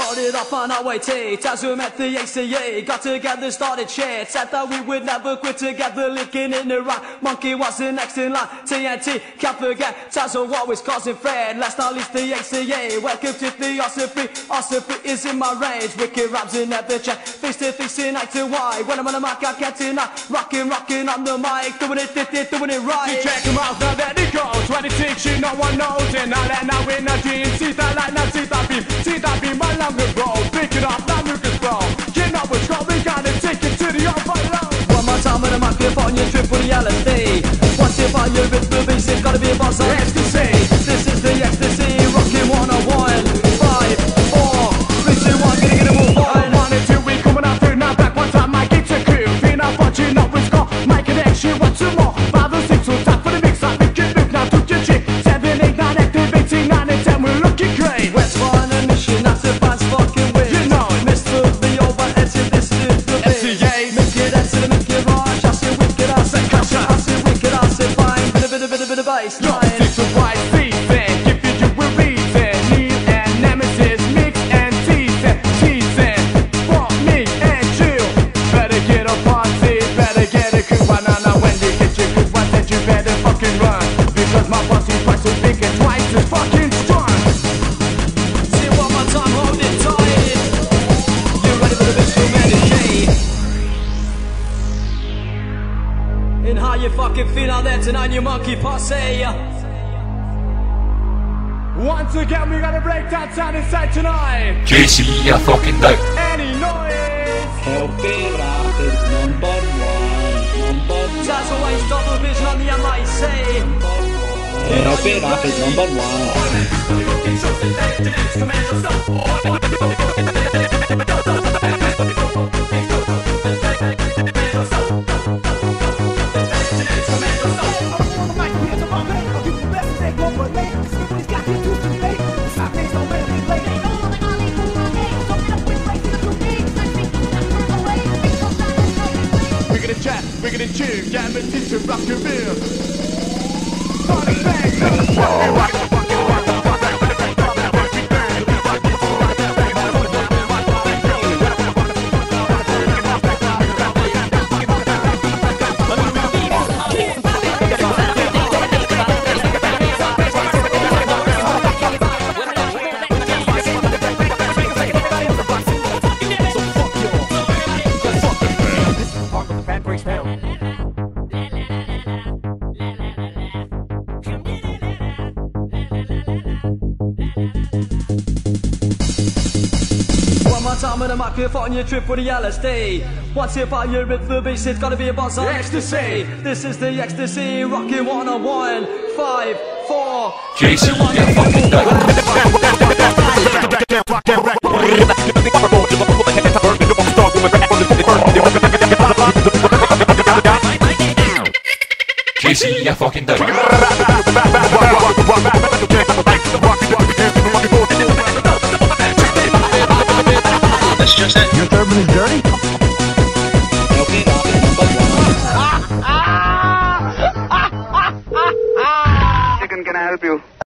started off on our way to. That's who met the ACA. Got together, started shit. Said that we would never quit together, linking in the rock. Monkey was the next in line. TNT, can't forget. Tazo always causing fred. Last not least the ACA. Welcome to the Osprey. Osprey is in my range. Wicked raps in every check. Face to face, night to wide. When I'm on the mic, I can't deny. Rocking on the mic. Doing it right. You check him out, now there he goes. 26, you no one knows. And all that now in a dream. See that light, now see that beam. See that beam, my long ago. Pick it up, now Lucas Bro. You know what's going on and take it to the overload. One more time with a microphone, you trip for the LSD. Once you find your rhythm, it's gotta be a boss on ecstasy. This is the ecstasy, rocking 101. 5, 4, 3, 2, 1, gonna get a move on. 1 and 2, we coming out through now back. One time, Mike, it's a crew. Feel out what you know it's called. Mike and X, you want some more. 5 and 6, we'll talk for the mix. I make it look now, took your chick. 7, 8, 9, activating 9 and 10, we're looking great. West on a mission, that's the band's fucking win. You know it. Mr. the over, enter this is the bit. FCA. Make it enter, make it rush. I say wicked, I say cash. I say wicked, I say fine. Bit of bass Yo, line. 6 of white season, give you a reason. Need and nemesis, mix and teasing. Want me and chill. Better get a party, better get a crew. Banana when you get your good one, then you better fucking run. Because my boss is twice as big and twice as fucking strong. See one more time, hold it tight. You ready for the big humanity? And how you fucking feel out there tonight, you monkey posse? Once again, we gotta break that sound inside tonight. JC a fucking dope. Any noise? Healthy rap is number one. That's always double vision on the MIC. Healthy rap is number one. We're gonna chat, we're gonna chew, jam and teach to rock your bill. Sonic bang, One more time with a microphone, you trip for the LSD. Once you find your rhythm, bass, it's gotta be a buzz on ecstasy. This is the ecstasy, rocking 101. 5, 4, JC a fucking dope. JC a fucking dope.